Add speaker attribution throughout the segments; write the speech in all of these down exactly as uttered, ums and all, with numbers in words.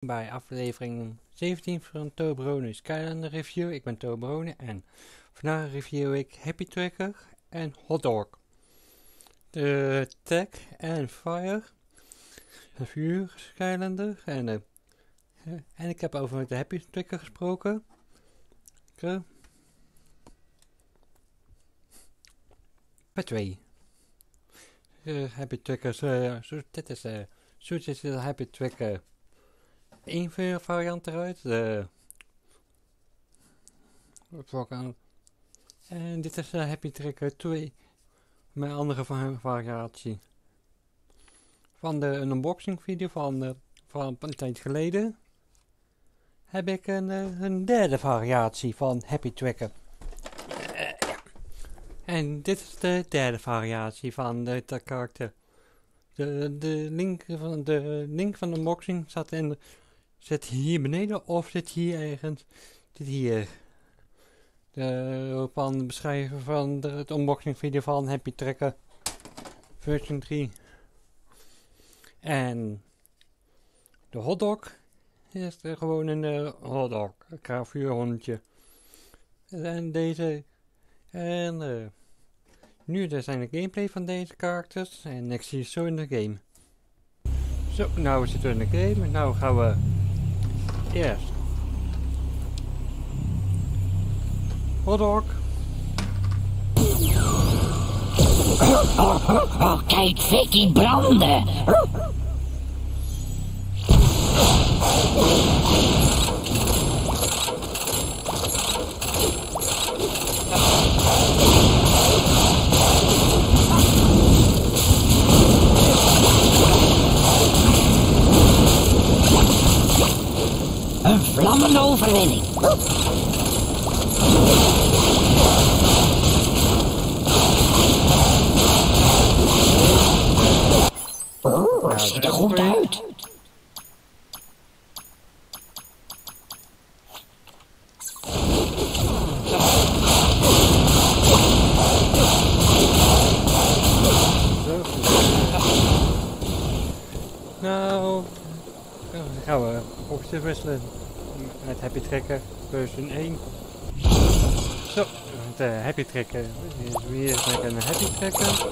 Speaker 1: Bij aflevering zeventien van Toblerone Skylander Review. Ik ben Toblerone en vandaag review ik Happy Tracker en Hot Dog. De Tech en Fire, de vuur Skylander en, uh, en ik heb over de Happy Tracker gesproken. Uh, bij twee. Uh, Happy Trackers, uh, zo, dit is uh, zo ziet de Happy Tracker één variant eruit. De en dit is de Happy Tracker twee. Mijn andere variatie. Van de een unboxing video van, de, van een tijd geleden heb ik een, een derde variatie van Happy Tracker. Uh, ja. En dit is de derde variatie van de, de karakter. De, de, link van de link van de unboxing staat in de, zit hier beneden of zit hier ergens. Zit hier. De, van de beschrijving van de het unboxing video van Happy Tracker version drie. En de hotdog is er gewoon een uh, hotdog, een kravuurhondje. En deze en uh, nu er zijn de gameplay van deze karakters en ik zie je zo in de game. Zo, nou we zitten in de game en nou gaan we eerst hotdog.
Speaker 2: Oh, oh, oh, oh, kijk, Vicky branden. Een vlammende overwinning. Oh, nou, ziet er goed uit.
Speaker 1: Nou, dan gaan we opzet wisselen met Happy Tracker version één. Zo, de Happy Tracker. Hier is een Happy Tracker.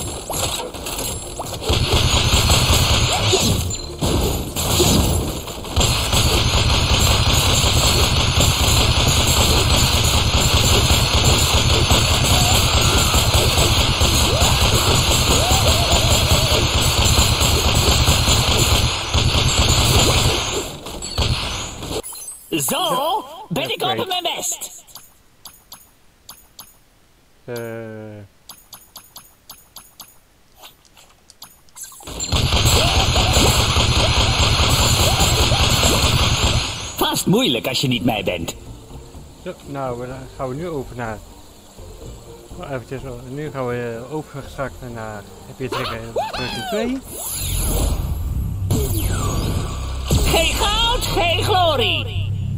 Speaker 2: Zo ben ik op mijn best.
Speaker 1: Uh...
Speaker 2: Vast moeilijk als je niet mij bent.
Speaker 1: Zo, nou, dan gaan we nu over naar... Oh, eventjes, nu gaan we overgezakt naar Happy Tracker version twee.
Speaker 2: Geen goud, geen glorie.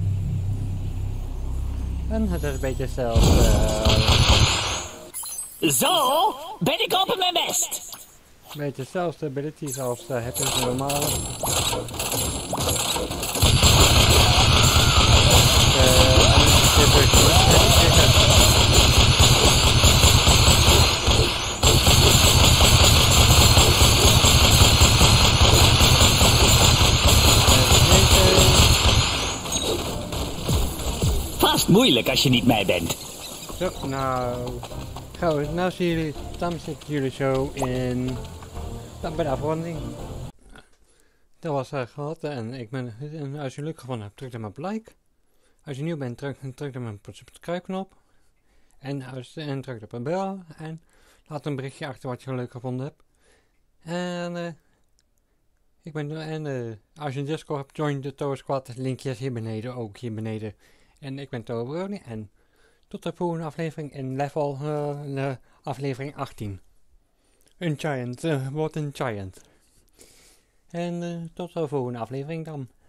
Speaker 1: En het is een beetje hetzelfde. Uh...
Speaker 2: Zo ben ik op mijn best.
Speaker 1: Een beetje hetzelfde abilities als uh, het is normale.
Speaker 2: Vast moeilijk als je niet mij bent.
Speaker 1: Zo, nou... Gaan we, nou zien jullie, dan zitten jullie zo in... Nou, bij de afronding. Dat was uh, gehad en ik ben, en als je leuk gevonden hebt, druk dan maar op like. Als je nieuw bent, druk, druk dan maar op de subscribe knop. En, als, en druk op een bel en laat een berichtje achter wat je leuk gevonden hebt. En uh, ik ben, en uh, als je een Discord hebt, join de Tower Squad, linkjes hier beneden, ook hier beneden. En ik ben Toblerone en tot de volgende aflevering in level uh, uh, aflevering achttien. Een giant, uh, wordt een giant. En uh, tot de volgende aflevering dan.